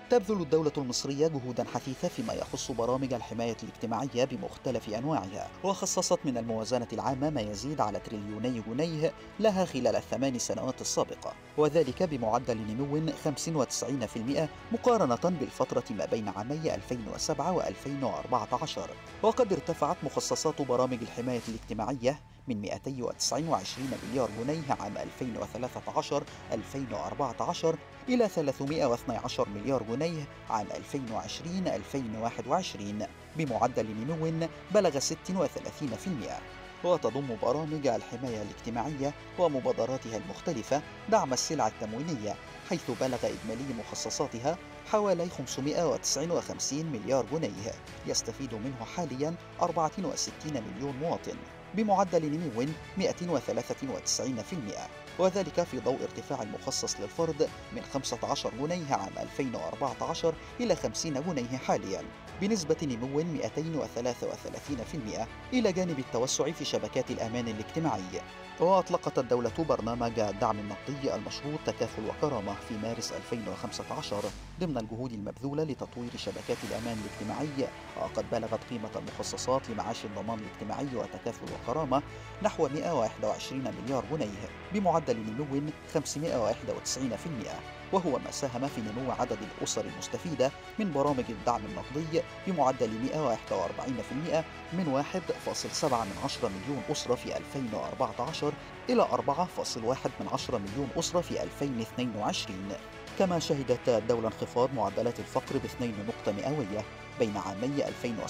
تبذل الدولة المصرية جهودا حثيثة فيما يخص برامج الحماية الاجتماعية بمختلف أنواعها، وخصصت من الموازنة العامة ما يزيد على تريليوني جنيه لها خلال الثمان سنوات السابقة، وذلك بمعدل نمو 95% مقارنة بالفترة ما بين عامي 2007 و2014. وقد ارتفعت مخصصات برامج الحماية الاجتماعية من 229 مليار جنيه عام 2013-2014 إلى 312 مليار جنيه عام 2020-2021 بمعدل نمو بلغ 36%. وتضم برامج الحماية الاجتماعية ومبادراتها المختلفة دعم السلع التموينية، حيث بلغ إجمالي مخصصاتها حوالي 559 مليار جنيه، يستفيد منه حاليا 64 مليون مواطن بمعدل نمو 293%، وذلك في ضوء ارتفاع المخصص للفرد من 15 جنيه عام 2014 إلى 50 جنيه حاليا بنسبة نمو 233%، إلى جانب التوسع في شبكات الأمان الاجتماعي. وأطلقت الدولة برنامج الدعم النقدي المشروط تكافل وكرامة في مارس 2015 ضمن الجهود المبذولة لتطوير شبكات الأمان الاجتماعي، وقد بلغت قيمة المخصصات لمعاش الضمان الاجتماعي وتكافل وكرامة نحو 121 مليار جنيه بمعدل نمو 591%، وهو ما ساهم في نمو عدد الأسر المستفيدة من برامج الدعم النقدي بمعدل 141% من 1.7 مليون أسرة في 2014 إلى 4.1 مليون أسرة في 2022. كما شهدت الدولة انخفاض معدلات الفقر ب2 نقطة مئوية بين عامي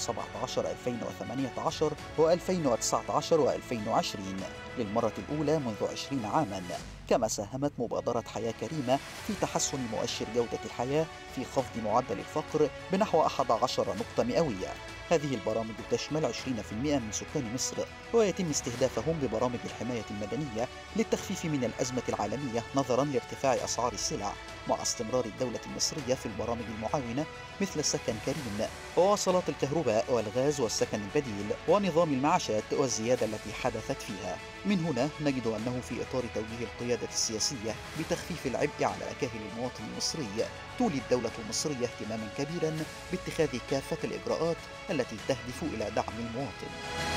2017-2018 و2019 و2020 للمرة الأولى منذ 20 عاما. كما ساهمت مبادرة حياة كريمة في تحسن مؤشر جودة الحياة في خفض معدل الفقر بنحو 11 نقطة مئوية. هذه البرامج تشمل 20% من سكان مصر، ويتم استهدافهم ببرامج الحماية المدنية للتخفيف من الأزمة العالمية نظرا لارتفاع أسعار السلع، مع استمرار الدولة المصرية في البرامج المعاونة مثل سكن كريم ووصلات الكهرباء والغاز والسكن البديل ونظام المعاشات والزيادة التي حدثت فيها. من هنا نجد أنه في إطار توجيه القيادة السياسية بتخفيف العبء على أكاهل المواطن المصري، تولي الدولة المصرية اهتماما كبيرا باتخاذ كافة الإجراءات التي تهدف إلى دعم المواطن.